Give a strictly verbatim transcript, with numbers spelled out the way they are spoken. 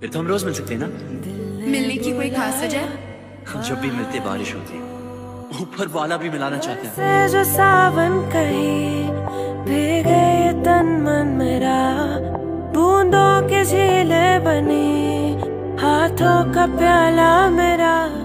फिर तो हम रोज मिल सकते हैं ना। मिलने की कोई खास वजह? जब भी मिलते बारिश होती, ऊपर वाला भी मिलाना चाहता है। से जो सावन कहीं भीगे ये तन मन मेरा, बूंदों के झीले बनी हाथों का प्याला मेरा।